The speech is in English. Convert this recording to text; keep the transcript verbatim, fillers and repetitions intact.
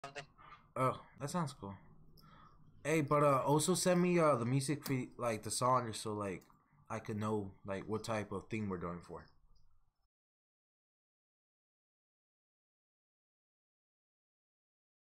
something. Oh, that sounds cool. Hey, but uh, also send me uh the music, fe like the song, so like I could know like what type of theme we're doing for.